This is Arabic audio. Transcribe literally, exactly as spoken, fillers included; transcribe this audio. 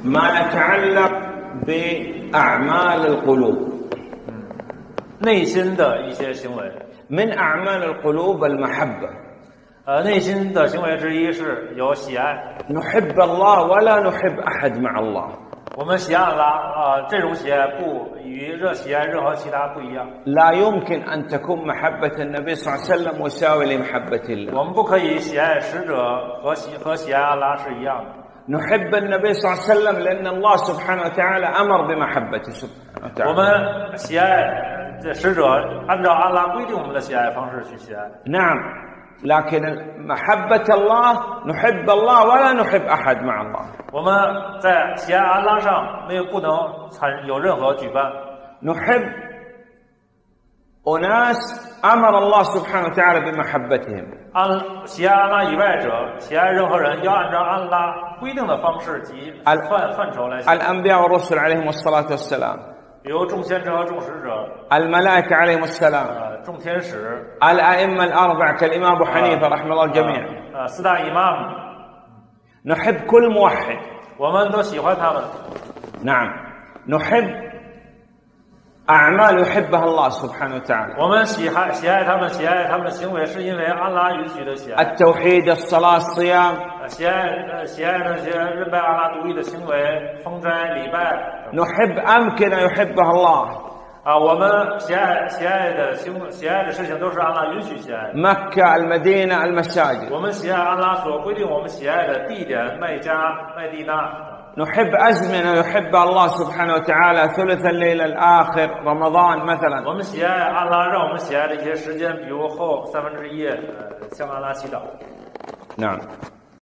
ما يتعلق بأعمال القلوب 内心的一些行为 من أعمال القلوب المحبة 呃，内心的行为之一是有喜爱 نحب الله ولا نحب أحد مع الله 我们喜爱Allah啊，这种喜爱不与热喜爱任何其他不一样 لا يمكن أن تكون محبة النبي صلى الله عليه وسلم مساوية لمحبة الله 我们不可以喜爱使者和喜和喜爱阿拉是一样的 نحب النبي صلى الله عليه وسلم لأن الله سبحانه وتعالى أمر بمحبته سبحانه 我 وتعالى 们喜爱这使者按照阿拉规定我们的喜爱方式去喜爱 نعم لكن محبة الله نحب الله ولا نحب أحد مع الله 我们在喜爱安拉上没有不能参有任何举办 نحب أناس أمر الله سبحانه وتعالى بمحبتهم 安喜爱安拉以外者喜爱任何人要按照安拉规定的方式及范范畴来喜爱 الأنبياء والرسل عليهم الصلاة والسلام 比如众先知和众使者 الملائكة عليهم السلام 呃众天使 الأئمة الأربعة كالإمام أبو حنيفة رحمه الله الجميع 呃四大 imam نحب كل موحد 我们都喜欢他们 نعم نحب أعمال يحبها الله سبحانه وتعالى 我们喜爱喜爱他们喜爱他们的行为是因为安拉允许的喜爱 التوحيد الصلاة الصيام 喜爱喜爱那些认拜阿拉独一的行为封斋礼拜 نحب أمكنة يحبها الله 啊，我们喜爱喜爱的行喜爱的事情都是安拉允许喜爱。 مكة المدينة المساجد 我们喜爱安拉所规定我们喜爱的地点麦加麦地那。 نحب أزمنة يحبها الله سبحانه وتعالى ثلث الليل الآخر رمضان مثلا 我们喜爱安拉让我们喜爱的一些时间，比如后三分之一，呃，向安拉祈祷。 نعم